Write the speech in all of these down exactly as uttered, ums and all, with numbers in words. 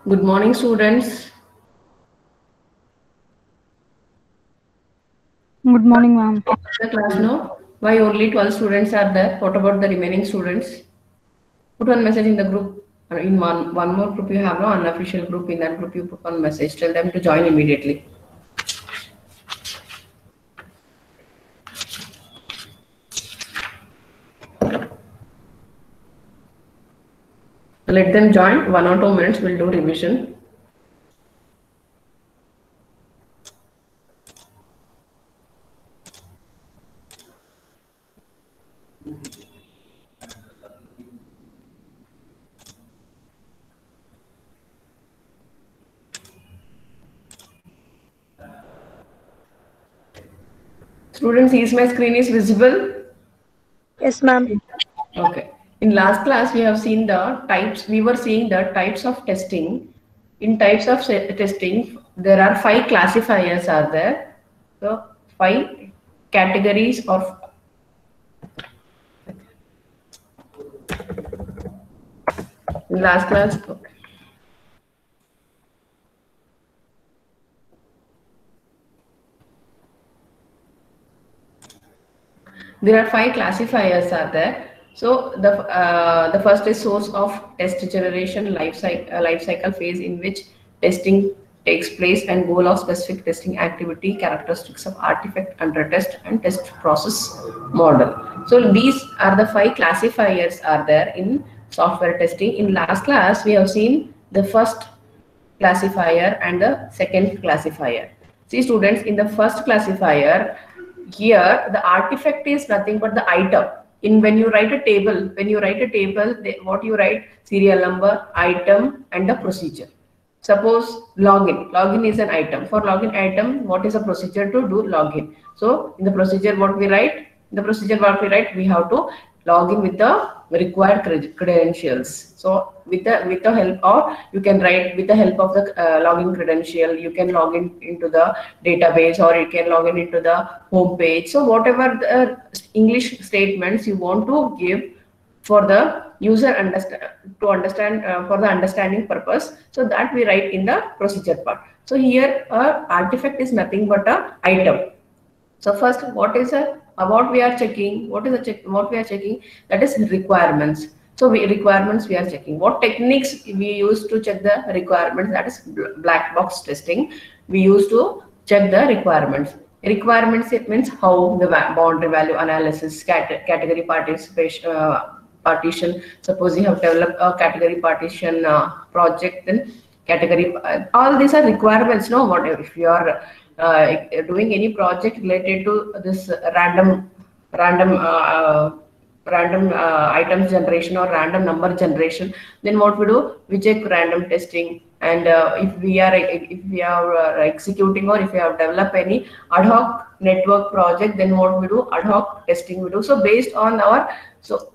Good morning, students. Good morning, ma'am. The class now. Why only twelve students are there? What about the remaining students? Put one message in the group. Uh, In one one more group you have no unofficial group. In that group you put one message. Tell them to join immediately. Let them join. One or two minutes. We'll do revision. Students, is my screen is visible? Yes, ma'am. Okay. In last class, we have seen the types. We were seeing the types of testing. In types of se- testing, there are five classifiers are there. So five categories of in last class. Okay. There are five classifiers are there. So the uh, the first is source of test generation life cycle uh, life cycle phase in which testing takes place and goal of specific testing activity, characteristics of artifact under test and test process model. So these are the five classifiers are there in software testing. In last class we have seen the first classifier and the second classifier. See students, in the first classifier, here the artifact is nothing but the item. In when you write a table, when you write a table, they, what you write? Serial number, item, and the procedure. Suppose login. Login is an item. For login item, what is the procedure to do login? So in the procedure, what we write? In the procedure, what we write? We have to log in with the required cred credentials. So with the with the help, or you can write with the help of the uh, login credential, you can log in into the database, or you can log in into the home page. So whatever the English statements you want to give for the user understand to understand uh, for the understanding purpose, so that we write in the procedure part. So here a artifact is nothing but a item. So first, what is a uh, what we are checking? What is the check? What we are checking? That is requirements. So we requirements we are checking. What techniques we use to check the requirements? That is black box testing. We use to check the requirements. Requirements, it means how the boundary value analysis, cat category participation. Uh, partition. Suppose you have developed a category partition uh, project, then category. Uh, all these are requirements. No, whatever. If you are uh, doing any project related to this random, random. Uh, random uh, items generation or random number generation, then what we do, we check random testing. And uh, if we are if we are uh, executing, or if we have developed any ad hoc network project, then what we do, ad hoc testing we do. So based on our, so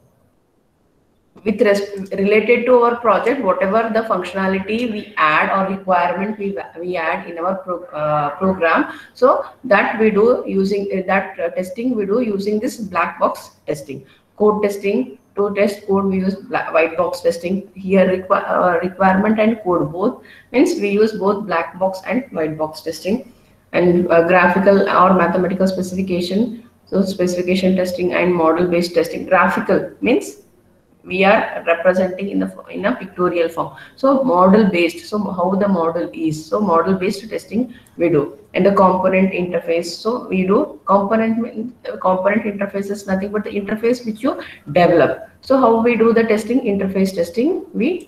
with related to our project, whatever the functionality we add or requirement we we add in our pro, uh, program, so that we do using uh, that uh, testing we do using this black box testing. Code testing, to test code we use black, white box testing. Here requ uh, requirement and code both, means we use both black box and white box testing. And uh, graphical or mathematical specification, so specification testing and model based testing. Graphical means we are representing in the in a pictorial form. So model based, so how the model is, so model based testing we do. And the component interface, so we do component component interface is nothing but the interface which you develop. So how we do the testing? Interface testing we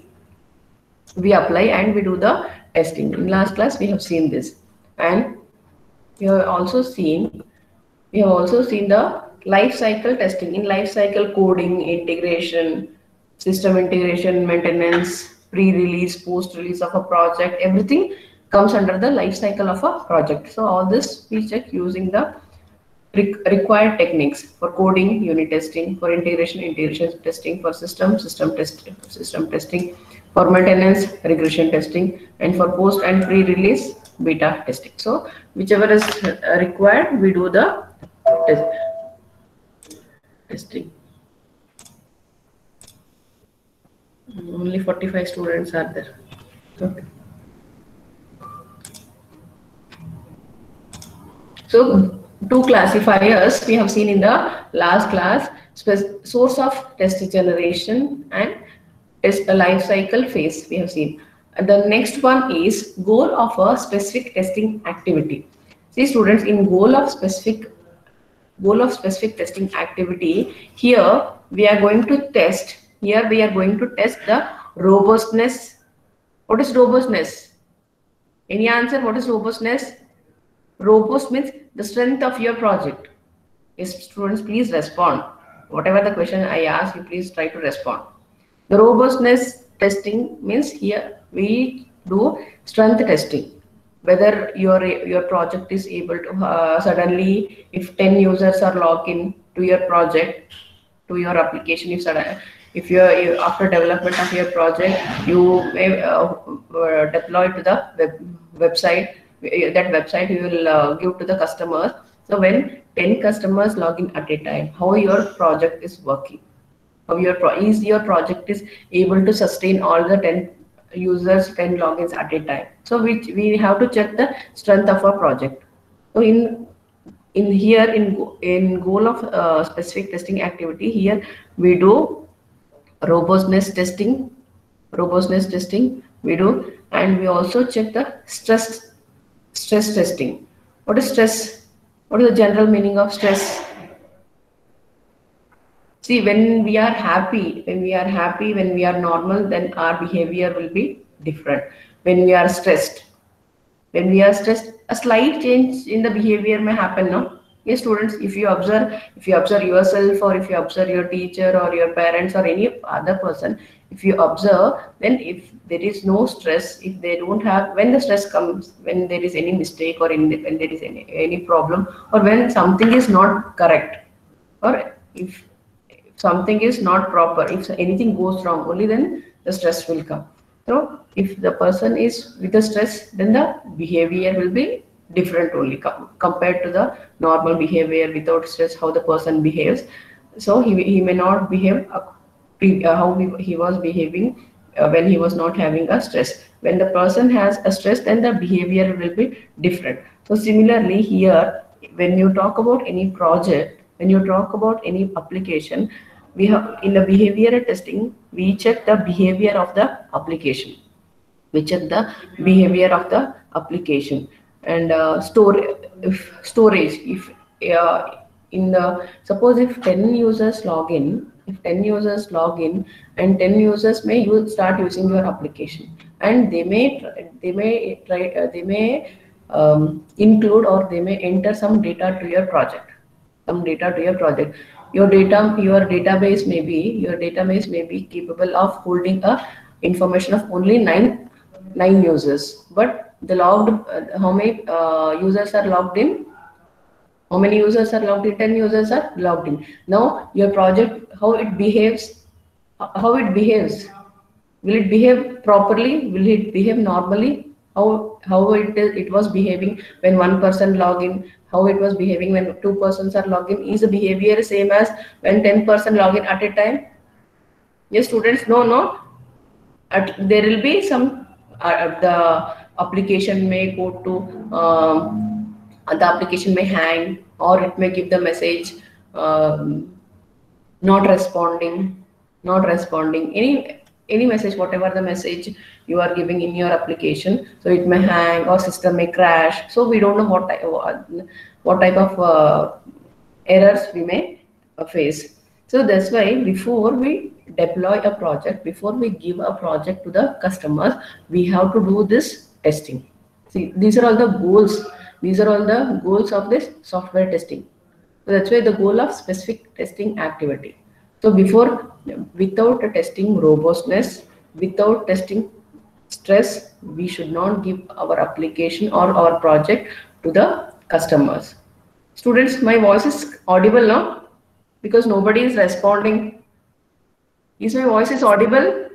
we apply and we do the testing. In last class we have seen this, and we have also seen we have also seen the life cycle testing. In life cycle, coding, integration, system integration, maintenance, pre-release, post-release of a project, everything comes under the life cycle of a project. So all this we check using the required techniques. For coding, unit testing; for integration, integration testing; for system, system test, system testing; for maintenance, regression testing; and for post and pre-release, beta testing. So whichever is required, we do the test, testing. Only forty-five students are there. Okay. So two classifiers we have seen in the last class: source of test generation and test life cycle phase we have seen. And the next one is goal of a specific testing activity. See students, in goal of specific goal of specific testing activity, here we are going to test here we are going to test the robustness. What is robustness? Any answer? What is robustness? Robust means the strength of your project. Yes, students, please respond. Whatever the question I ask you, please try to respond. The robustness testing means here we do strength testing. Whether your your project is able to uh, suddenly, if ten users are logged in to your project, to your application, if sudden, if you're you, after development of your project, you may uh, uh, deploy to the web, website. That website you will uh, give to the customers. So when ten customers log in at a time, how your project is working, how your pro is your project is able to sustain all the ten users, ten logins at a time. So we we have to check the strength of our project. So in in here in in goal of uh, specific testing activity, here we do robustness testing, robustness testing we do, and we also check the stress stress testing. What is stress? What is the general meaning of stress? See, when we are happy, when we are happy, when we are normal, then our behavior will be different. When we are stressed, when we are stressed, a slight change in the behavior may happen, no? Yes, students, if you observe, if you observe yourself, or if you observe your teacher or your parents or any other person, if you observe, then if there is no stress, if they don't have, when the stress comes, when there is any mistake, or in the, when there is any, any problem, or when something is not correct, or if something is not proper, if anything goes wrong, only then the stress will come. So if the person is with the stress, then the behavior will be different only com compared to the normal behavior without stress, how the person behaves. So he, he may not behave uh, uh, how he, he was behaving uh, when he was not having a stress. When the person has a stress, then the behavior will be different. So similarly here, when you talk about any project, when you talk about any application, we have in the behavioral testing, we check the behavior of the application. We check the behavior of the application. And uh, store if storage, if uh, in the suppose if ten users log in, if ten users log in, and ten users may use, start using your application, and they may they may try uh, they may um, include, or they may enter some data to your project, some data to your project. Your data, your database may be your database may be capable of holding a information of only nine nine users, but the logged uh, how many uh, users are logged in? How many users are logged in? ten users are logged in. Now your project, how it behaves, how it behaves. Will it behave properly? Will it behave normally? How how it it was behaving when one person log in? How it was behaving when two persons are logged in? Is the behavior same as when ten person log in at a time? Yes, students. No, no. At, there will be some uh, the application may go to um, the application may hang, or it may give the message um, not responding, not responding any any message, whatever the message you are giving in your application. So it may hang, or system may crash. So we don't know what type of, what type of uh, errors we may uh, face. So that's why before we deploy a project, before we give a project to the customers, we have to do this testing. See, these are all the goals. These are all the goals of this software testing. So that's why the goal of specific testing activity. So before, without testing robustness, without testing stress, we should not give our application or our project to the customers. Students, my voice is audible now? Because nobody is responding. Is my voice is audible?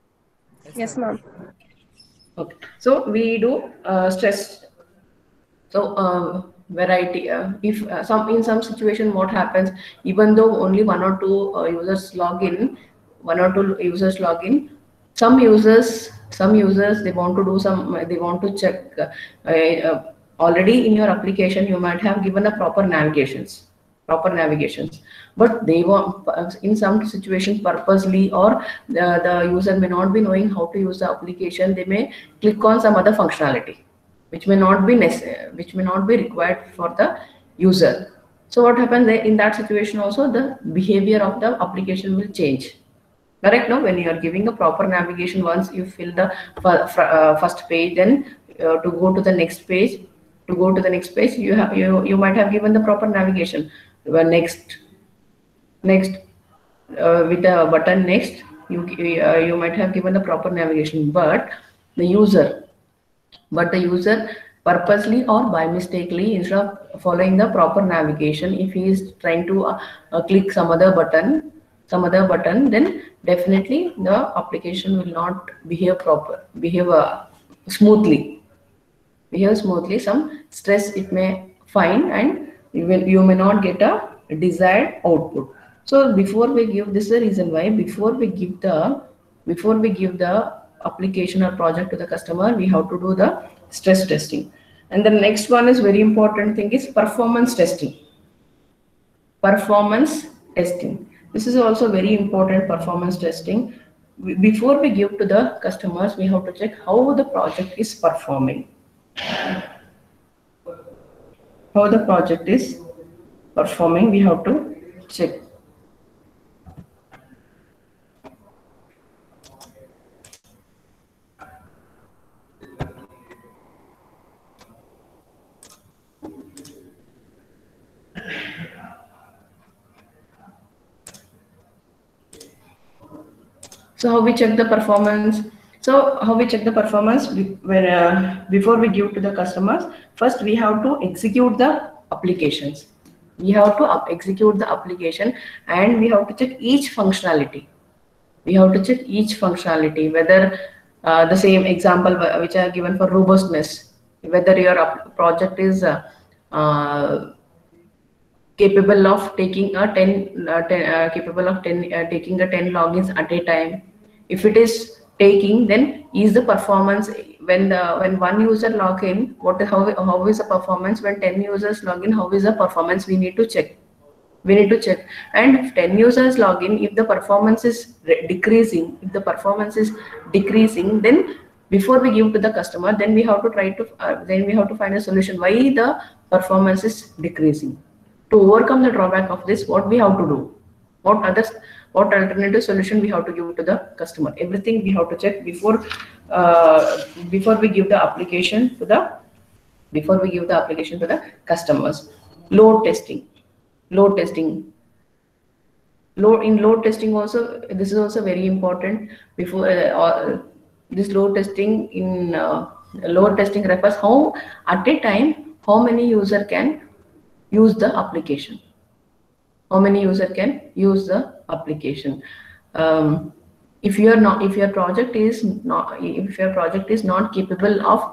Yes, ma'am. Okay. So we do uh, stress. So uh, variety. Uh, if uh, some in some situation, what happens? Even though only one or two uh, users log in, one or two users log in, some users, some users they want to do some. They want to check. Uh, uh, already in your application you might have given a proper navigations, proper navigations, but they want in some situations purposely, or the, the user may not be knowing how to use the application. They may click on some other functionality which may not be necessary, which may not be required for the user. So what happens in that situation also, the behavior of the application will change. Correct? No, when you are giving a proper navigation, once you fill the uh, first page, then uh, to go to the next page, to go to the next page, you have you you might have given the proper navigation. Well, next, next, uh, with the button next, you uh, you might have given the proper navigation, but the user, but the user purposely or by mistakenly, instead of following the proper navigation, if he is trying to uh, uh, click some other button, some other button, then definitely the application will not behave proper, behave uh, smoothly, behave smoothly. Some stress it may find, and you will you may not get a desired output. So before we give, this is the reason why before we give the before we give the application or project to the customer, we have to do the stress testing. And the next one is very important thing is performance testing. Performance testing. This is also very important, performance testing. Before we give to the customers, we have to check how the project is performing. How the project is performing, we have to check. So how we check the performance? So how we check the performance when uh, before we give to the customers? First, we have to execute the applications. We have to execute the application, and we have to check each functionality. We have to check each functionality, whether uh, the same example which I have given for robustness, whether your project is uh, uh, capable of taking a ten, uh, ten uh, capable of ten uh, taking a ten logins at a time. If it is taking, then is the performance when the when one user log in, what how how is the performance? When ten users log in, how is the performance? We need to check. We need to check. And if ten users log in, if the performance is decreasing, if the performance is decreasing, then before we give to the customer, then we have to try to uh, then we have to find a solution why the performance is decreasing. To overcome the drawback of this, what we have to do? What others? What alternative solution we have to give to the customer? Everything we have to check before uh, before we give the application to the before we give the application to the customers. Load testing, load testing. Load in load testing also, this is also very important. Before uh, this load testing in uh, load testing refers how at a time how many user can use the application. How many user can use the application? Um, if you are not, if your project is not, if your project is not capable of,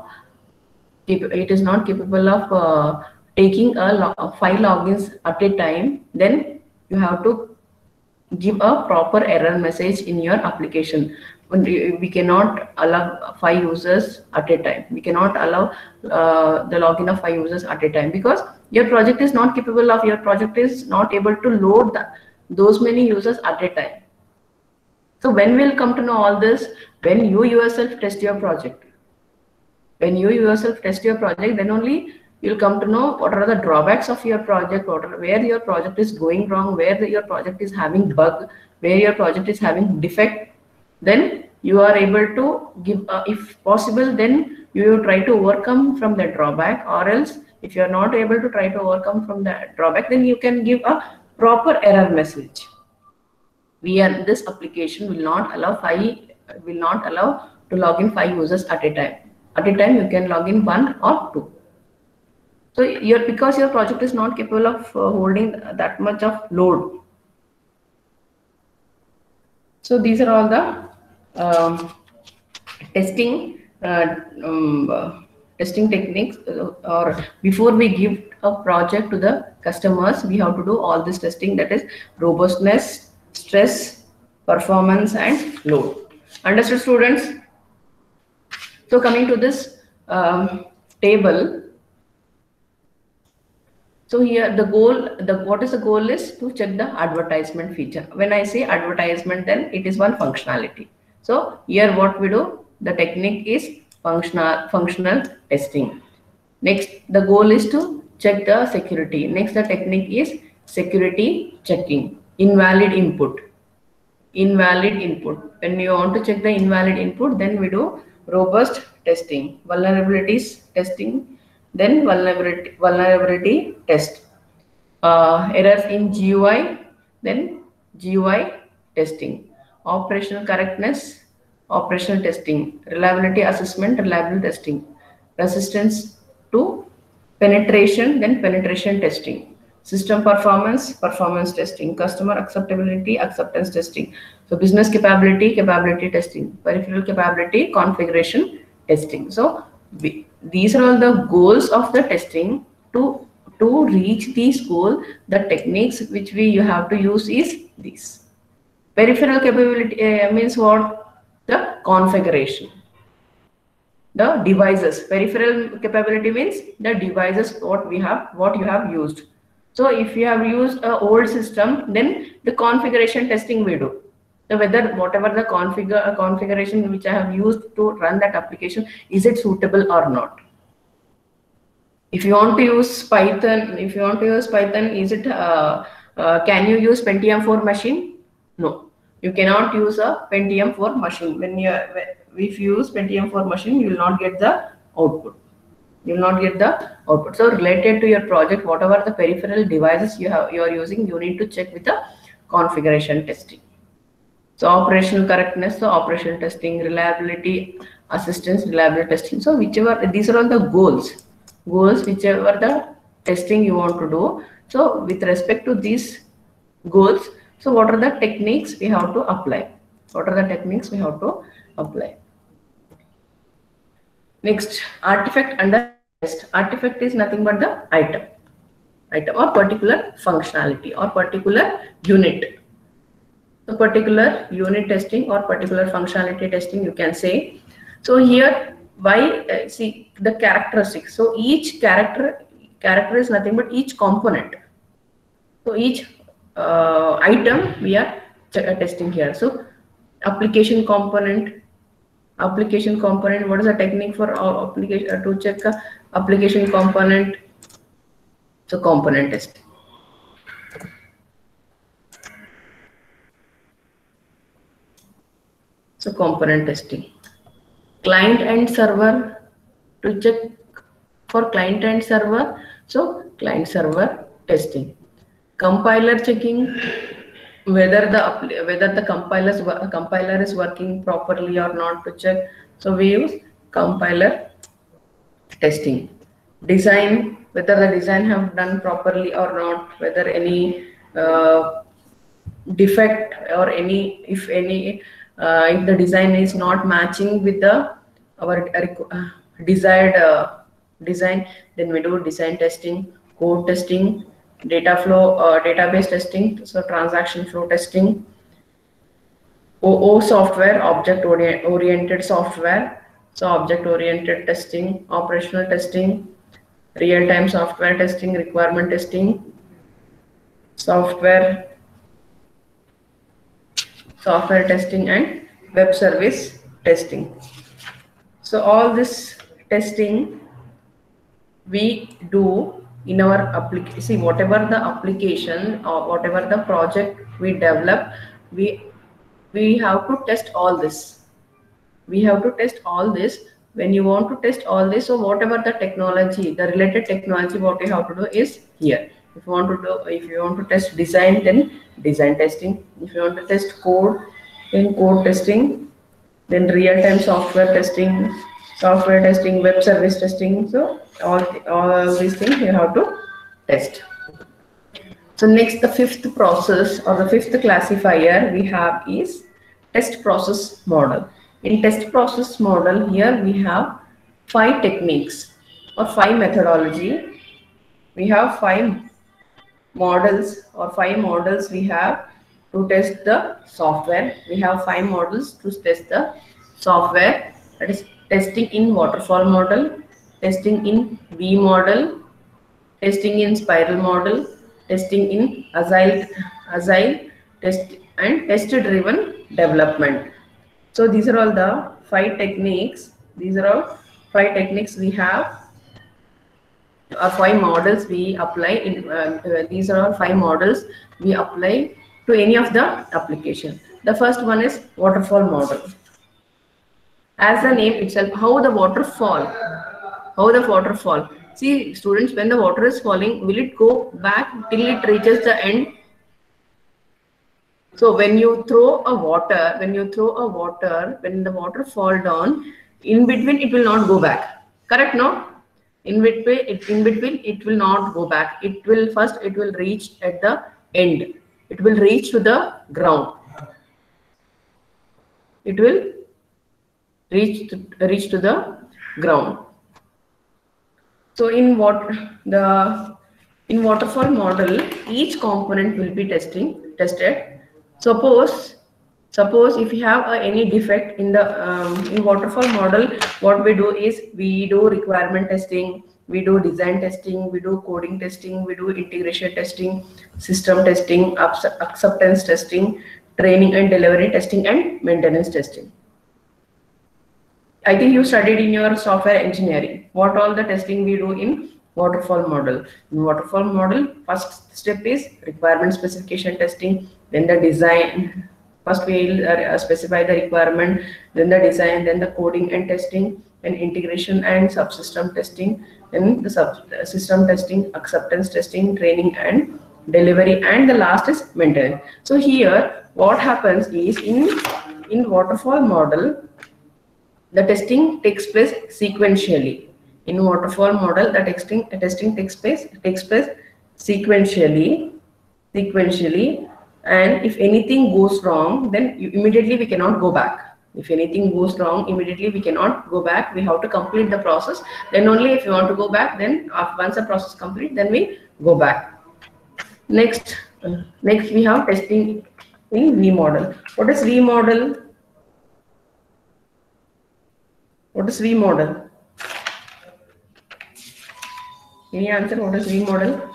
it is not capable of uh, taking a log, five logins at a time, then you have to give a proper error message in your application. We cannot allow five users at a time. We cannot allow uh, the login of five users at a time, because your project is not capable of, your project is not able to load the, those many users at a time. So when we'll come to know all this? When you yourself test your project. When you yourself test your project, then only you'll come to know what are the drawbacks of your project, what are, where your project is going wrong, where the, your project is having bug, where your project is having defect. Then you are able to give, uh, if possible, then you will try to overcome from the drawback, or else if you are not able to try to overcome from the drawback, then you can give a proper error message. We are, this application will not allow five, will not allow to log in five users at a time. At a time, you can log in one or two. So you're, because your project is not capable of uh, holding that much of load. So these are all the um, testing uh, um, uh, testing techniques, uh, or before we give a project to the customers, we have to do all this testing, that is robustness, stress, performance, and load. Understood, students? So coming to this um, table, So here the goal, the what is the goal is to check the advertisement feature. When I say advertisement, then it is one functionality. So here what we do, the technique is functional functional testing. Next, the goal is to check the security. Next, the technique is security checking. Invalid input. Invalid input. When you want to check the invalid input, then we do robust testing, vulnerabilities testing, then vulnerability vulnerability test. Uh, errors in G U I, then G U I testing. Operational correctness, operational testing. Reliability assessment, reliability testing. Resistance to penetration, then penetration testing. System performance, performance testing. Customer acceptability, acceptance testing. So business capability, capability testing. Peripheral capability, configuration testing. So we, these are all the goals of the testing. To to reach these goals, the techniques which we you have to use is this. Peripheral capability uh, means what? The configuration. The devices. Peripheral capability means the devices what we have, what you have used. So if you have used an old system, then the configuration testing we do. So whether whatever the configure uh, configuration which I have used to run that application, is it suitable or not? If you want to use Python, if you want to use Python, is it uh, uh, can you use Pentium four machine? No, you cannot use a Pentium four machine. When you if you use Pentium four machine, you will not get the output. You will not get the output. So related to your project, whatever the peripheral devices you have you are using, you need to check with the configuration testing. So operational correctness, so operational testing, reliability assistance, reliability testing. So whichever, these are all the goals. Goals, whichever the testing you want to do. So with respect to these goals, so what are the techniques we have to apply? What are the techniques we have to apply? Next, artifact under test. Artifact is nothing but the item, item or particular functionality or particular unit. So particular unit testing or particular functionality testing, you can say. So here, why uh, see the characteristics. So each character character is nothing but each component. So each uh, item we are testing here. So application component, application component. What is the technique for our application uh, to check uh, application component? So component testing. So component testing. Client and server, to check for client and server. So client server testing. Compiler checking whether the whether the compilers compiler is working properly or not, to check. So we use compiler testing. Design, whether the design have done properly or not, whether any uh, defect or any if any uh, if the design is not matching with the our uh, desired uh, design, then we do design testing, code testing, data flow, uh, database testing, so transaction flow testing, O O software, object orient oriented software, so object oriented testing, operational testing, real time software testing, requirement testing, software software testing, and web service testing. So all this testing we do in our application. See, whatever the application or whatever the project we develop, we we have to test all this. We have to test all this. When you want to test all this, so whatever the technology, the related technology, what you have to do is here. If you want to do, if you want to test design, then design testing. If you want to test code, then code testing. Then real-time software testing, software testing, web service testing. So all all these things you have to test. So next, the fifth process or the fifth classifier we have is test process model. In test process model, here we have five techniques or five methodology. We have five models or five models we have to test the software. We have five models to test the software. That is testing in waterfall model, testing in V model, testing in spiral model, testing in agile, agile test and test-driven development. So these are all the five techniques. These are all five techniques we have, or five models we apply in. Uh, uh, these are all five models we apply to any of the application. The first one is waterfall model. As the name itself, how the waterfall, how the waterfall. See, students, when the water is falling, will it go back till it reaches the end? So when you throw a water, when you throw a water, when the water fall down, in between it will not go back. Correct, no? In between, it, in between it will not go back. It will first, it will reach at the end. It will reach to the ground. It will reach to, reach to the ground. So in what the in waterfall model, each component will be testing tested. Suppose suppose if you have uh, any defect in the um, in waterfall model, what we do is we do requirement testing, we do design testing, we do coding testing, we do integration testing, system testing, acceptance testing, training and delivery testing, and maintenance testing. I think you studied in your software engineering what all the testing we do in waterfall model. In waterfall model, first step is requirement specification testing, then the design. First we will uh, specify the requirement, then the design, then the coding and testing, then integration and subsystem testing, then the subsystem testing, acceptance testing, training and delivery, and the last is maintenance. So here what happens is in in waterfall model, the testing takes place sequentially. In waterfall model, the testing testing takes place takes place sequentially, sequentially, and if anything goes wrong, then you, immediately we cannot go back. If anything goes wrong, immediately we cannot go back. We have to complete the process. Then only if you want to go back, then after, once the process is complete, then we go back. Next, uh, next we have testing in V model. What is V model? What is V model? Any answer? What is V model?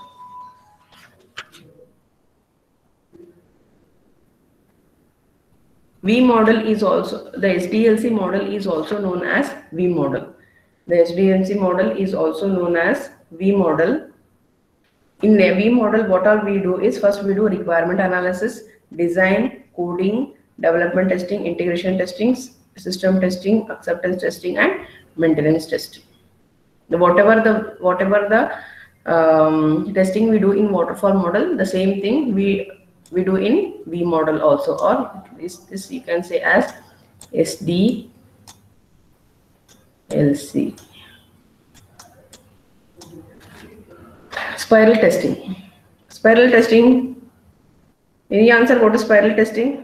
V model is also, the S D L C model is also known as V model. The S D L C model is also known as V model. In a V model, what all we do is first we do requirement analysis, design, coding, development testing, integration testing, system testing, acceptance testing, and maintenance testing. The whatever the whatever the um, testing we do in waterfall model, the same thing we we do in V model also, or this this you can say as S D L C. Spiral testing. Spiral testing. Any answer? What is spiral testing?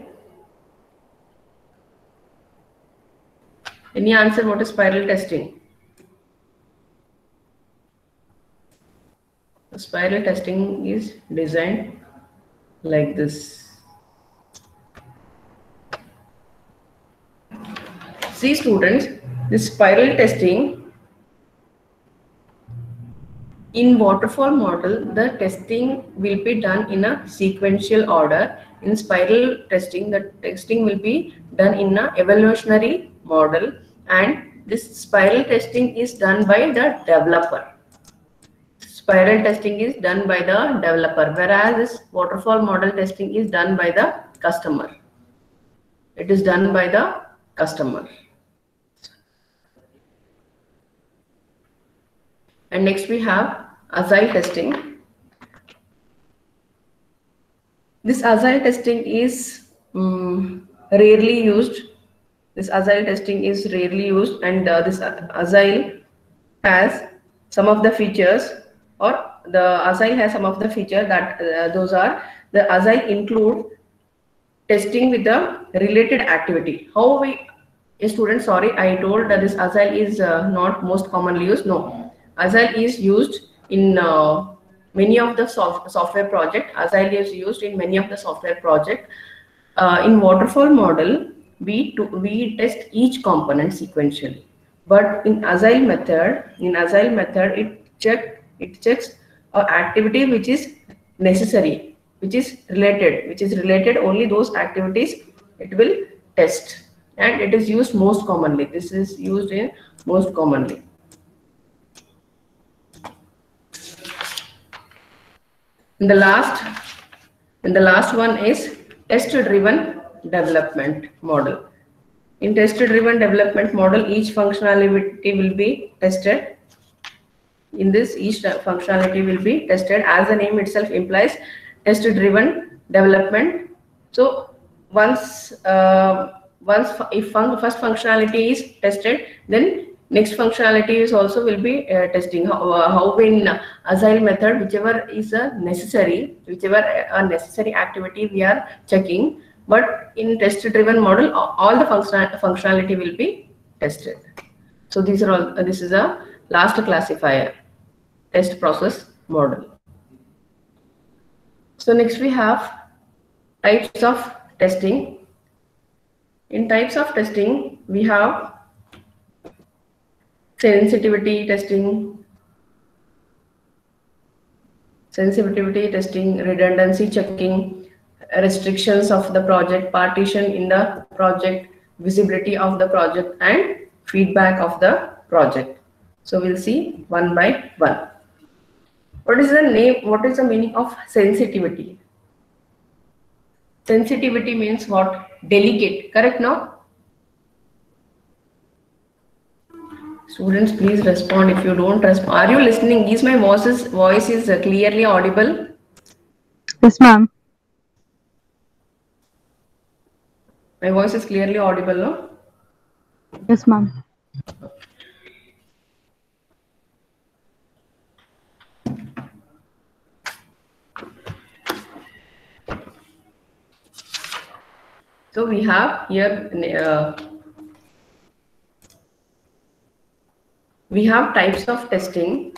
Any answer? What is spiral testing? The spiral testing is designed like this. See students, this spiral testing in waterfall model, the testing will be done in a sequential order. In spiral testing, the testing will be done in a evolutionary model, and this spiral testing is done by the developer. Spiral testing is done by the developer, whereas this waterfall model testing is done by the customer. It is done by the customer. And next we have agile testing. This agile testing is um, rarely used. This agile testing is rarely used, and uh, this agile has some of the features, or the agile has some of the features that uh, those are the agile include testing with the related activity. How we, a student, sorry, I told that this agile is uh, not most commonly used. No, agile is used in uh, many of the soft, software project. Agile is used in many of the software project. Uh, in waterfall model, we to, we test each component sequentially, but in agile method, in agile method, it check it checks or activity which is necessary, which is related, which is related only those activities it will test, and it is used most commonly. This is used in most commonly. And the last, and the last one is test-driven development model. In test-driven development model, each functionality will be tested. In this, each functionality will be tested, as the name itself implies, test-driven development. So once, uh, once if fun first functionality is tested, then next functionality is also will be uh, testing. How, uh, how in agile method, whichever is a necessary, whichever a necessary activity we are checking. But in test-driven model, all the function functionality will be tested. So these are all. Uh, this is a last classifier, test process model. So next we have types of testing. In types of testing, we have sensitivity testing, sensitivity testing, redundancy checking, restrictions of the project, partition in the project, visibility of the project, and feedback of the project. So we'll see one by one. What is the name? What is the meaning of sensitivity? Sensitivity means what? Delicate. Correct, no? Students, please respond. If you don't respond, are you listening? Is my voice voice is clearly audible? Yes, ma'am. My voice is clearly audible, no? Yes, ma'am. So we have here, uh, we have types of testing.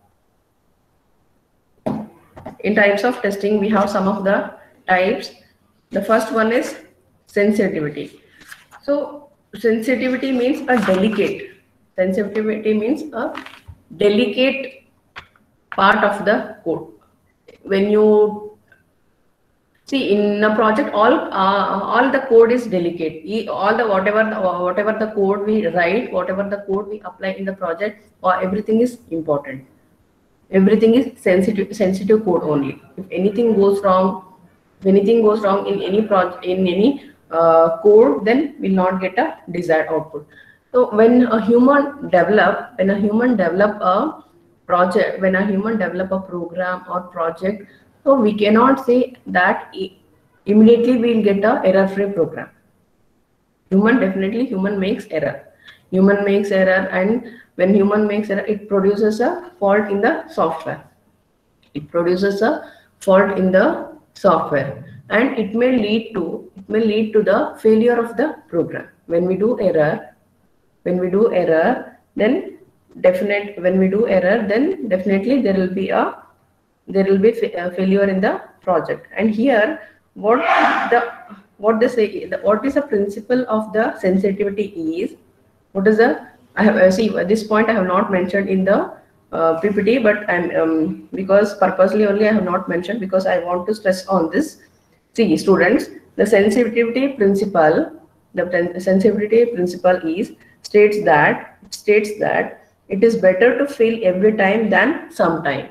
In types of testing, we have some of the types. The first one is sensitivity. So sensitivity means a delicate. Sensitivity means a delicate part of the code. When you see in a project, all uh, all the code is delicate. All the whatever the, whatever the code we write, whatever the code we apply in the project, or everything is important. Everything is sensitive sensitive code only. If anything goes wrong, if anything goes wrong in any project, in any uh, code, then will not get a desired output. So when a human develop, when a human develop a project, when a human develop a program or project, so we cannot say that immediately we will get a error-free program. Human, definitely human makes error. Human makes error, and when human makes error, it produces a fault in the software. It produces a fault in the software, and it may lead to it may lead to the failure of the program. When we do error, when we do error, then definite when we do error, then definitely there will be a there will be a failure in the project. And here, what the what they say, the, what is the principle of the sensitivity is? What is the I have uh, see at this point I have not mentioned in the uh, P P T, but I'm um, because purposely only I have not mentioned because I want to stress on this. See, students, the sensitivity principle, the sensitivity principle is states that states that it is better to fail every time than sometime.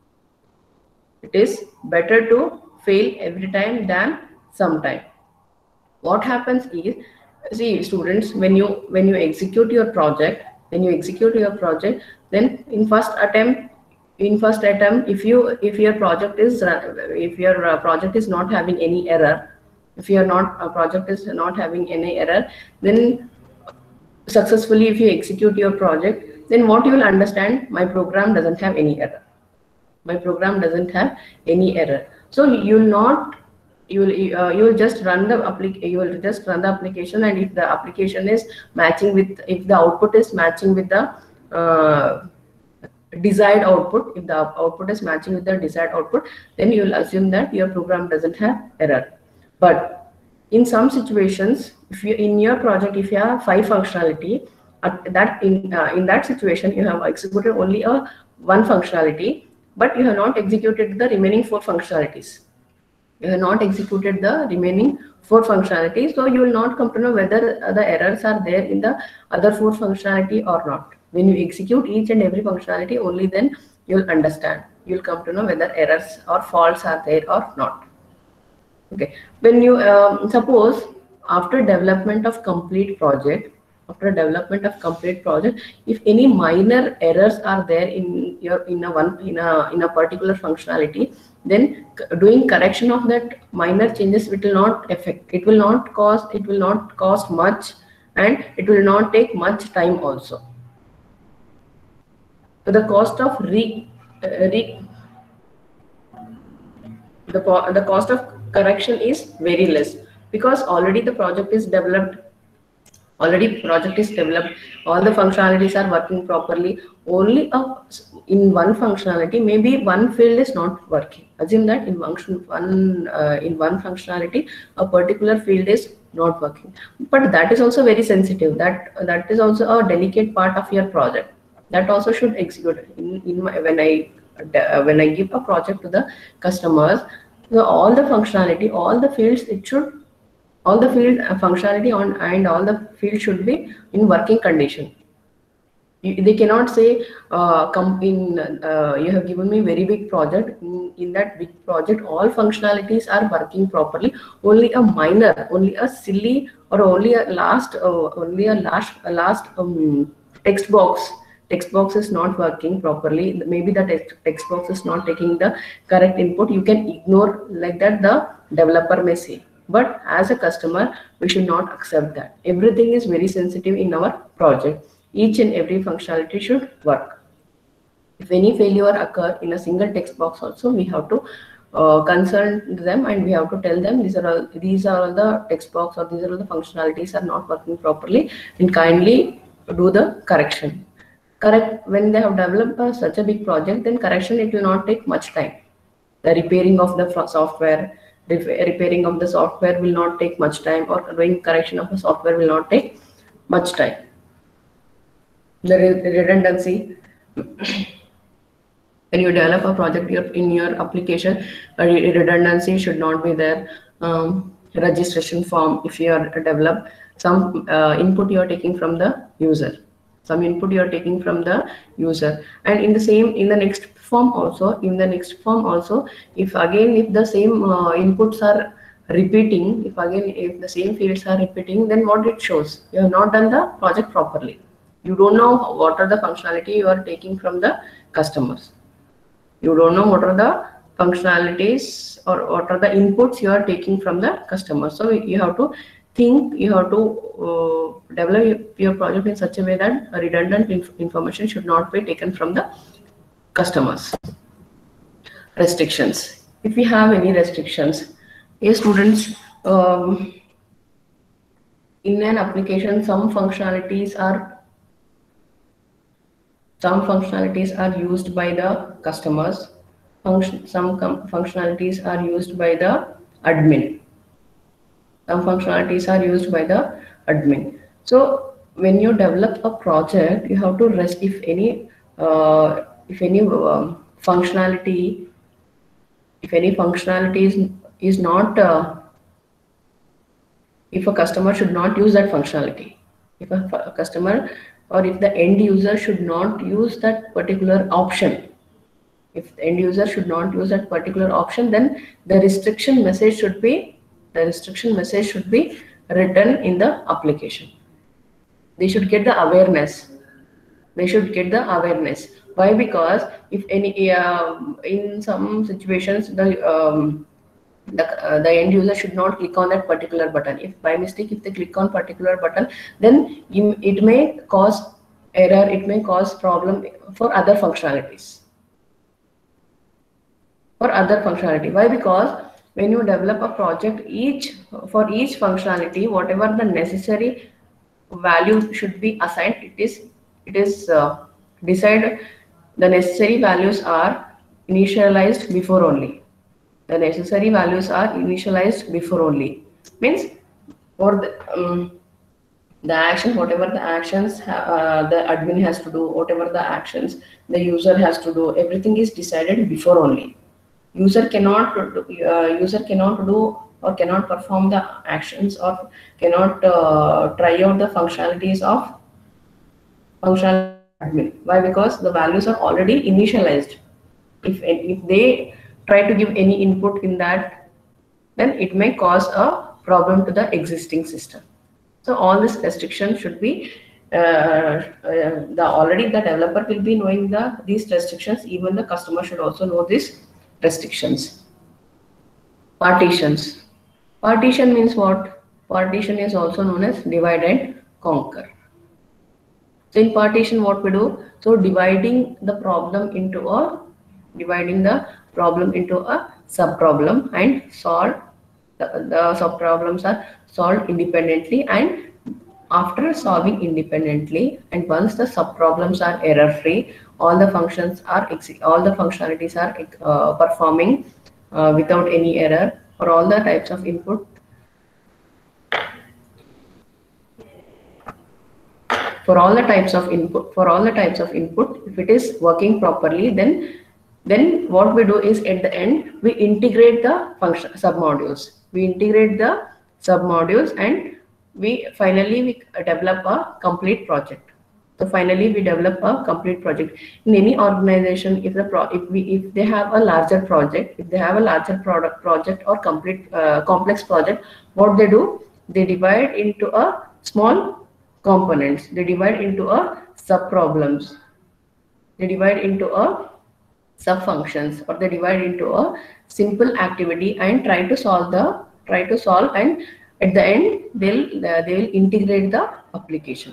It is better to fail every time than sometime. What happens is, see, students, when you when you execute your project, when you execute your project, then in first attempt, in first attempt, if you if your project is if your uh, project is not having any error, if your not uh, project is not having any error, then successfully if you execute your project, then what you will understand, my program doesn't have any error. My program doesn't have any error. So you will not you will uh, you will just run the applic you will just run the application, and if the application is matching with if the output is matching with the uh, desired output, if the output is matching with the desired output, then you will assume that your program doesn't have error. But in some situations, if you in your project, if you have five functionality, at that in uh, in that situation you have executed only a one functionality, but you have not executed the remaining four functionalities. You have not executed the remaining four functionalities, so you will not come to know whether the errors are there in the other four functionality or not. When you execute each and every functionality, only then you'll understand. You'll come to know whether errors or faults are there or not. Okay. When you um, suppose after development of complete project, after development of complete project, if any minor errors are there in your in a one in a in a particular functionality, then doing correction of that minor changes, it will not affect. It will not cost. It will not cost much, and it will not take much time also. So the cost of re, uh, re the the cost of correction is very less, because already the project is developed. Already project is developed, all the functionalities are working properly. Only a, in one functionality, maybe one field is not working. Assume that in function one uh, in one functionality, a particular field is not working. But that is also very sensitive. That that is also a delicate part of your project. That also should execute. In, in my, when I uh, when I give a project to the customers, so all the functionality, all the fields, it should all the field uh, functionality on and all the field should be in working condition. You, they cannot say uh, come in uh, you have given me very big project, in, in that big project all functionalities are working properly, only a minor, only a silly, or only a last uh, only a last a last um, text box text box is not working properly, maybe the text, text box is not taking the correct input, you can ignore like that, the developer may say. But as a customer, we should not accept that. Everything is very sensitive in our project. Each and every functionality should work. If any failure occur in a single text box also, we have to uh, consult them, and we have to tell them these are all, these are all the text box, or these are all the functionalities are not working properly, and kindly do the correction. Correct, when they have developed uh, such a big project, then correction, it will not take much time. The repairing of the software, repairing of the software will not take much time, or doing correction of the software will not take much time. The redundancy, when you develop a project in your application, a redundancy should not be there. Um, registration form, if you are develop, some uh, input you are taking from the user, some input you are taking from the user, and in the same in the next form also, in the next form also, if again if the same uh, inputs are repeating, if again if the same fields are repeating, then what it shows, you have not done the project properly. You don't know what are the functionality you are taking from the customers. You don't know what are the functionalities or what are the inputs you are taking from the customer. So you have to think, you have to uh, develop your project in such a way that redundant inf information should not be taken from the customers. Restrictions. If we have any restrictions, yes, students, um, in an application, some functionalities are some functionalities are used by the customers. Function, some functionalities are used by the admin. Some functionalities are used by the admin. So when you develop a project, you have to rest if any uh, if any um, functionality if any functionality is, is not uh, if a customer should not use that functionality, if a, a customer or if the end user should not use that particular option, if the end user should not use that particular option, then the restriction message should be the restriction message should be written in the application. They should get the awareness. They should get the awareness. Why? Because if any uh, in some situations the um, the, uh, the end user should not click on that particular button. If by mistake if they click on particular button, then it may cause error. It may cause problem for other functionalities. For other functionality. Why? Because when you develop a project, each for each functionality, whatever the necessary value should be assigned, it is it is uh, decided. The necessary values are initialized before only. The necessary values are initialized before only. Means for the um, The action, whatever the actions uh, the admin has to do, whatever the actions the user has to do, everything is decided before only. User cannot uh, user cannot do or cannot perform the actions or cannot uh, try out the functionalities of functionality admin. Why? Because the values are already initialized. If if they try to give any input in that, then it may cause a problem to the existing system. So all this restriction should be uh, uh, the already the developer will be knowing the these restrictions. Even the customer should also know these restrictions. Partitions. Partition means what? Partition is also known as divide and conquer. So in partition, what we do? So dividing the problem into a dividing the problem into a sub problem and solve the, the sub problems are solved independently, and after solving independently and once the sub problems are error free, all the functions are all the functionalities are uh, performing uh, without any error for all the types of input. For all the types of input, for all the types of input, if it is working properly, then then what we do is at the end we integrate the function submodules. We integrate the submodules and we finally we develop a complete project. So finally we develop a complete project. In any organization, if the pro if we if they have a larger project, if they have a larger product project or complete uh, complex project, what they do? They divide into a small components. They divide into a sub problems. They divide into a sub functions, or they divide into a simple activity and try to solve the try to solve and at the end they'll uh, they will integrate the application.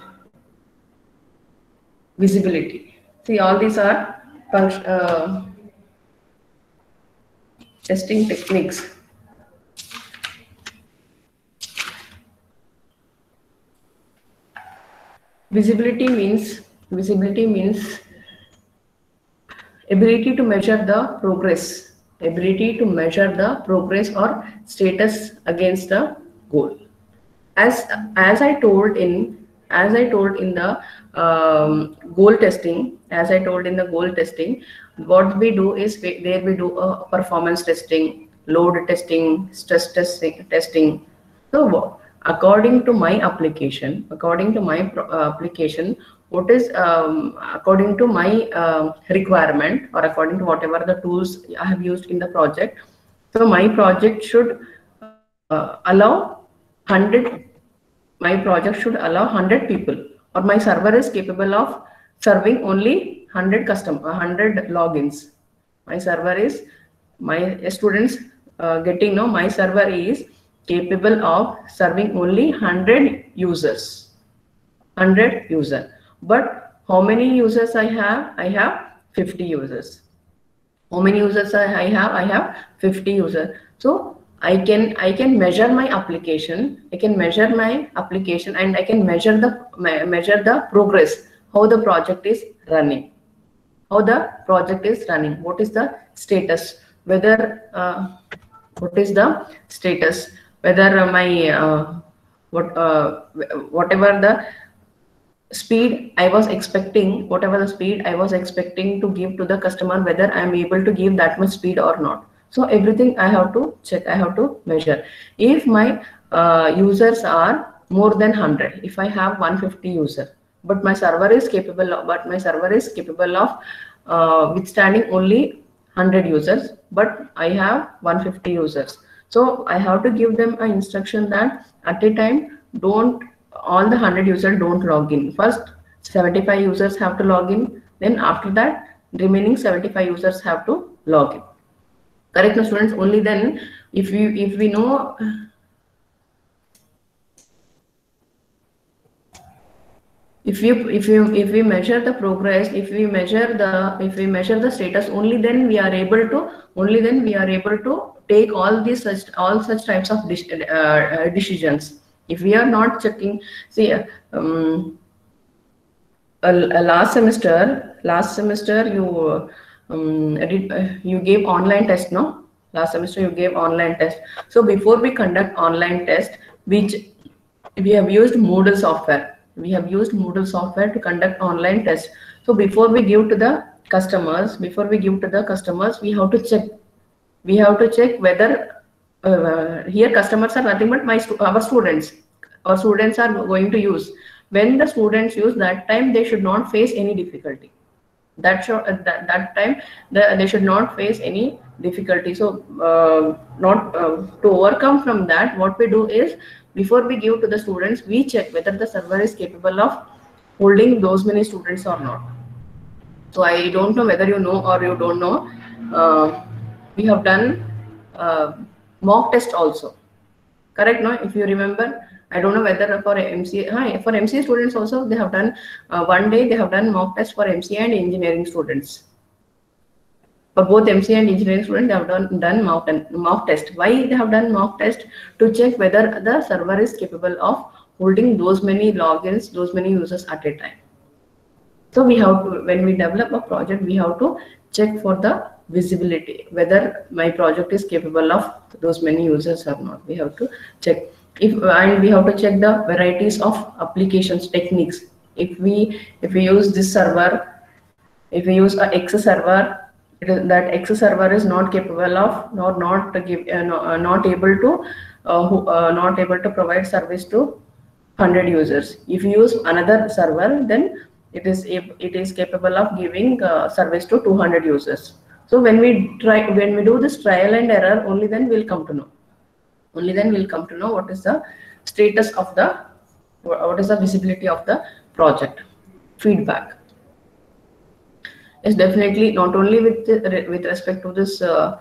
Visibility. See, all these are function uh, testing techniques. Visibility means visibility means ability to measure the progress, ability to measure the progress or status against the goal. As as I told in as I told in the um, goal testing, as I told in the goal testing, what we do is we, there we do a performance testing, load testing, stress testing, testing. So according to my application, according to my uh, application, what is um, according to my uh, requirement or according to whatever the tools I have used in the project. So my project should uh, allow one hundred. My project should allow one hundred people, or my server is capable of serving only one hundred custom, one hundred logins. My server is my students uh, getting no. My server is capable of serving only one hundred users. one hundred user. But how many users I have? I have fifty users. How many users I have? I have fifty users. So I can I can measure my application. I can measure my application, and I can measure the measure the progress. How the project is running. How the project is running. What is the status? Whether uh, what is the status? Whether my uh, what uh, whatever the speed I was expecting, whatever the speed I was expecting to give to the customer, whether I am able to give that much speed or not. So everything I have to check, I have to measure. If my uh, users are more than one hundred, if I have one hundred fifty users, but my server is capable of, but my server is capable of uh, withstanding only one hundred users, but I have one hundred fifty users. So I have to give them an instruction that at a time, don't all the one hundred users don't log in. First seventy-five users have to log in, then after that remaining seventy-five users have to log in. Correct, no students? Only then if we if we know if you if you if we measure the progress, if we measure the if we measure the status, only then we are able to only then we are able to take all these such all such types of uh, decisions. If we are not checking, see, um, uh, last semester, last semester you um, did, uh, you gave online test, no? Last semester you gave online test. So before we conduct online test, we we have used Moodle software. We have used Moodle software to conduct online tests. So before we give to the customers, before we give to the customers, we have to check. We have to check whether uh, here customers are nothing but my stu our students. Our students are going to use. When the students use, that time they should not face any difficulty. That show, uh, that, that time the, they should not face any difficulty. So uh, not uh, to overcome from that, what we do is, before we give to the students, we check whether the server is capable of holding those many students or not. So I don't know whether you know or you don't know, uh, we have done uh, mock test also, correct? No, if you remember, I don't know whether for M C A, hi, for M C A students also they have done uh, one day they have done mock test for M C A and engineering students. For both M C A and engineering students, they have done done mock mock test. Why they have done mock test? To check whether the server is capable of holding those many logins, those many users at a time. So we have to, when we develop a project, we have to check for the visibility, whether my project is capable of those many users or not. We have to check. If and we have to check the varieties of applications techniques. If we if we use this server, if we use a X server, it is, that X server is not capable of nor not to give uh, no, uh, not able to uh, who, uh, not able to provide service to one hundred users. If you use another server, then it is it is capable of giving uh, service to two hundred users. So when we try when we do this trial and error, only then we'll come to know. Only then we'll come to know what is the status of the, what is the visibility of the project. Feedback is definitely not only with with respect to this uh,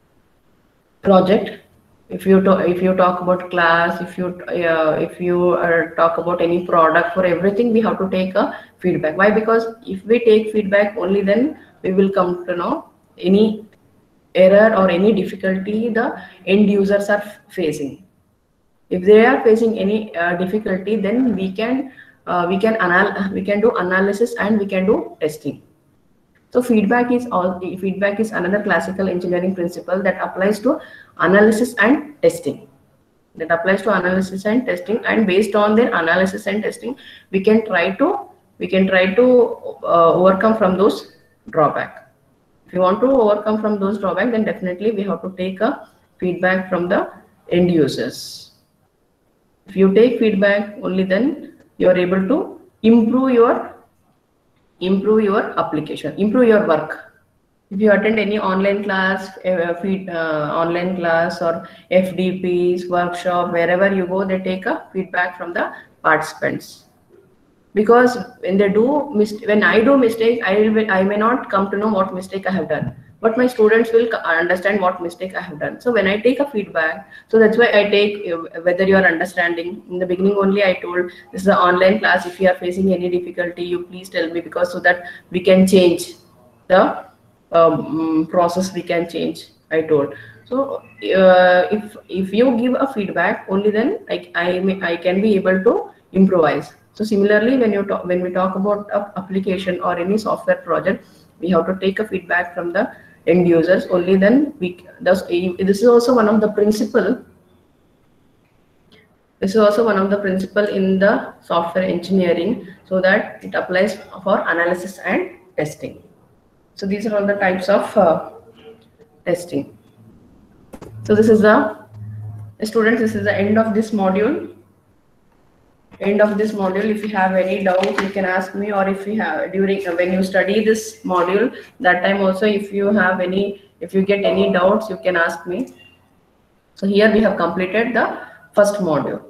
project. If you talk, if you talk about class, if you uh, if you uh, talk about any product, for everything we have to take a feedback. Why? Because if we take feedback, only then we will come to know any error or any difficulty the end users are facing. If they are facing any uh, difficulty, then we can uh, we can anal we can do analysis and we can do testing. So feedback is all feedback is another classical engineering principle that applies to analysis and testing. That applies to analysis and testing, and based on their analysis and testing, we can try to we can try to uh, overcome from those drawback. If you want to overcome from those drawback, then definitely we have to take a feedback from the end users. If you take feedback, only then you are able to improve your improve your application, improve your work. If you attend any online class, uh, feed, uh, online class or F D Ps, workshop, wherever you go, they take a feedback from the participants. Because when they do mist when I do mistake, I will I may not come to know what mistake I have done, but my students will understand what mistake I have done. So when I take a feedback, so that's why I take uh, whether you are understanding. In the beginning only I told this is an online class. If you are facing any difficulty, you please tell me, because so that we can change the um, process. We can change. I told. So uh, if if you give a feedback, only then I I may, I can be able to improvise. So similarly, when you talk, when we talk about a application or any software project, we have to take a feedback from the end users. Only then we thus, this is also one of the principle. This is also one of the principle in the software engineering, so that it applies for analysis and testing. So these are all the types of uh, testing. So this is the students. This is the end of this module. End of this module. If you have any doubt, you can ask me, or if you have during uh, when you study this module, that time also, if you have any, if you get any doubts, you can ask me. So here we have completed the first module.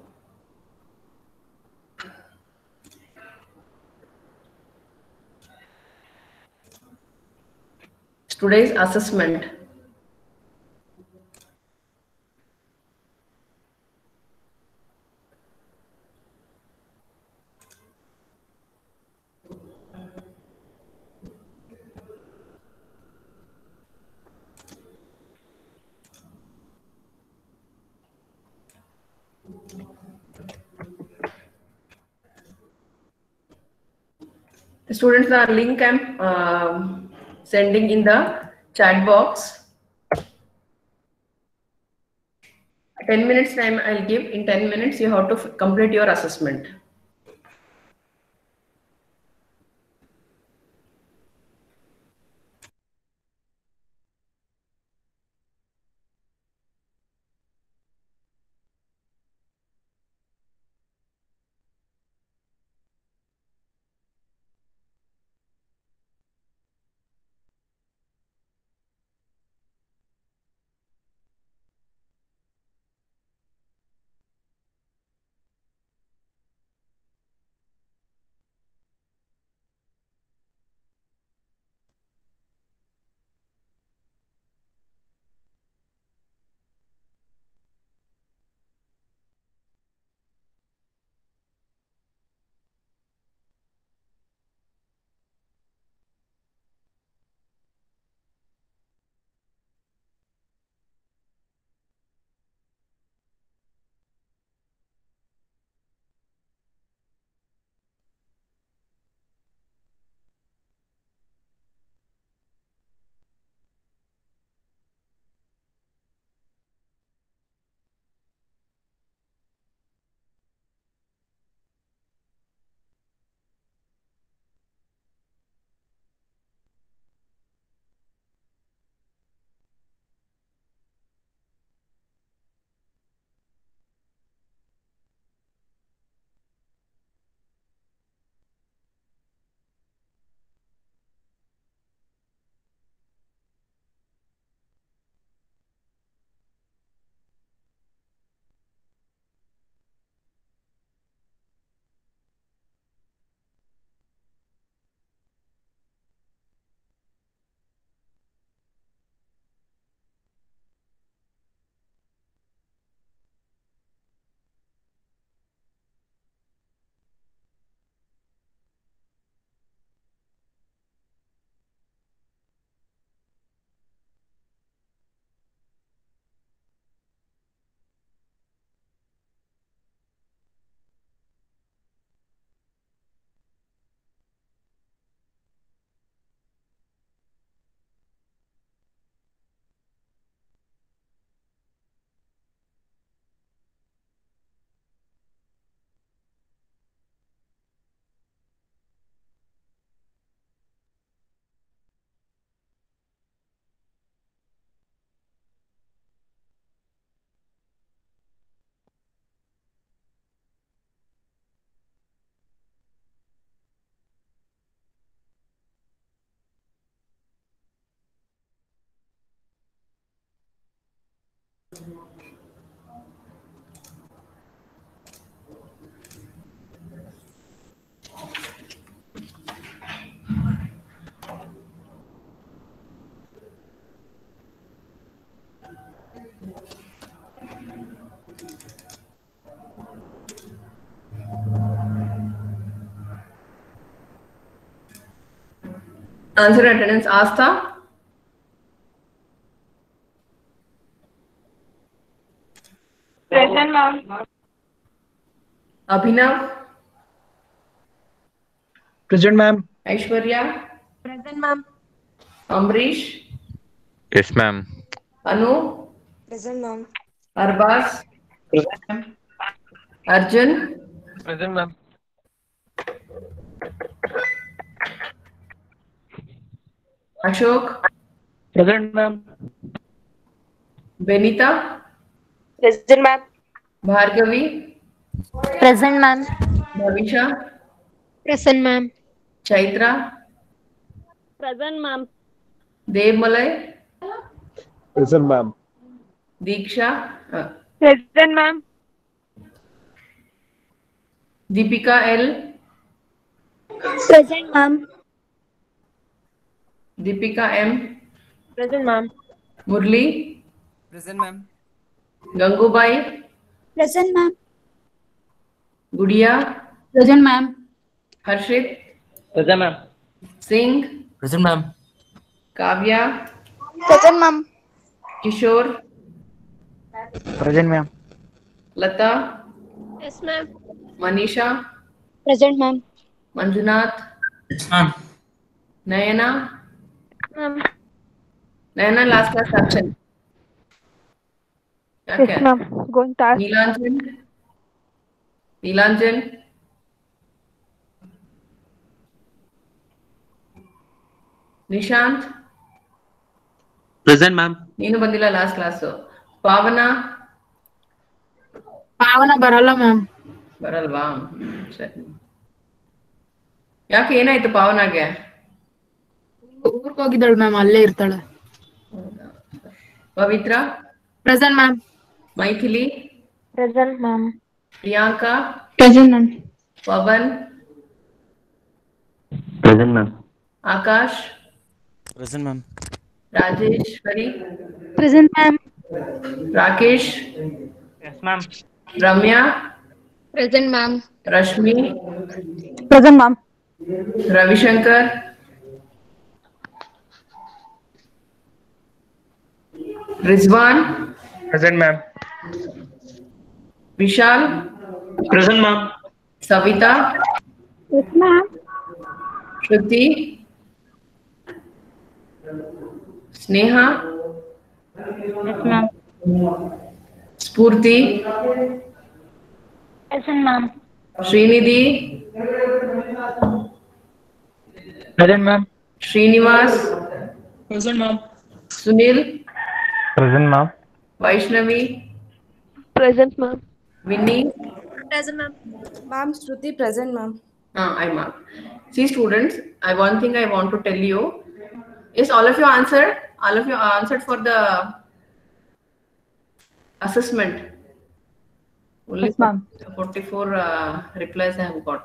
Today's assessment. The students, the link I'm uh, sending in the chat box. ten minutes time I'll give. In ten minutes, you have to f- complete your assessment. Answer attendance. Asta, Present, ma'am. Abhinav, Present, ma'am. Aishwarya, Present, ma'am. Amrish, Yes, ma'am. Anu, Present, ma'am. Arbaz, Present, ma'am. Arjun, Present, ma'am. Ashok, Present, ma'am. Benita, Present, ma'am. Bhargavi, Present, ma'am. Bhavisha, Present, ma'am. Chaitra, Present, ma'am. Devmalay, Present, ma'am. Diksha, uh, Present, ma'am. Deepika L, Present, ma'am. Deepika M, Present, ma'am. Murli, Present, ma'am. Gangubai, Present, ma'am. Gudia, Present, ma'am. Harshit, Present, ma'am. Singh, Present, ma'am. Kavya, Present, ma'am. Kishore, Present, ma'am. Lata, Yes, ma'am. Manisha, Present, ma'am. Manjunath, Yes, ma'am. Nayana, Ma'am. Nayana last class absent. क्या Yes, क्या है? ma'am. Going to ask. Nilanjan, Nilanjan, Nishant, Present, ma'am. ನೀನು ಬಂದಿಲ್ಲ last class. ಪಾವನ ಪಾವನ ಬರಲ್ಲ ma'am. ಬರಲ್ವಾ? ಹ್ಮ್, ಸರಿ. ಯಾಕೆ ಏನಾಯ್ತು ಪಾವನಾಗೆ? ಊರ್ಗ್ ಹೋಗಿದ್ದಾಳೆ ಮ್ಯಾಮ್, ಅಲ್ಲೇ ಇರ್ತಾಳೆ. Pavitra, present ma'am. Maithili, present ma'am. Priyanka, present ma'am. Pavan, Present, ma'am. Akash, Present, ma'am. Rajeshwari, present ma'am. Rakesh, Yes, ma'am. Ramya, present ma'am. Rashmi, present ma'am. Ravishankar, Rizwan, Present, ma'am. Vishal, Present, ma'am. Savita, yes ma'am. Shruti, Sneha, yes ma'am. Spoorthi, present ma'am. Srinidhi, Present, ma'am. Srinivas, Present, ma'am. Sunil, Present, ma'am. Vaishnavi, present ma'am. Vinni. Present, ma'am. Ma'am, Shruti, present, ma'am. Uh, I mark. See, students, I one thing I want to tell you is all of you answered. All of you answered for the assessment. Only Yes, ma'am. forty-four uh, replies I have got.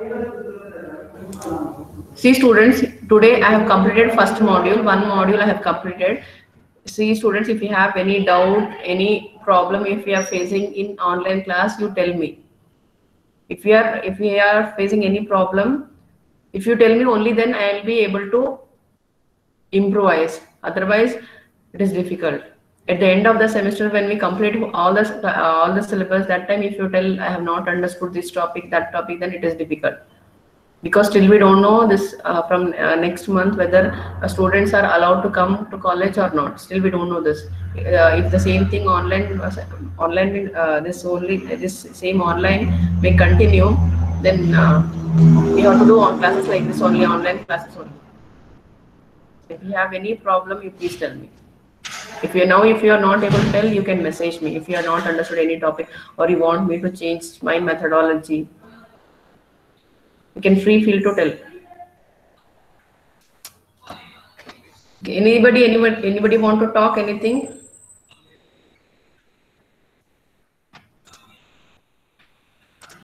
See, students, today I have completed first module. One module I have completed. See, students, if you have any doubt, any problem, if you are facing in online class, you tell me. If we are if we are facing any problem, if you tell me only, then I will be able to improvise. Otherwise, it is difficult. At the end of the semester, when we complete all the all the syllabus, that time if you tell I have not understood this topic, that topic, then it is difficult. Because still we don't know this uh, from uh, next month whether uh, students are allowed to come to college or not. Still we don't know this. Uh, if the same thing online, uh, online uh, this only this same online may continue, then uh, we have to do on classes like this only, online classes only. If you have any problem, you please tell me. If you now, if you are not able to tell, you can message me. If you are not understood any topic or you want me to change my methodology, you can free feel to tell. Anybody, anybody, anybody want to talk anything?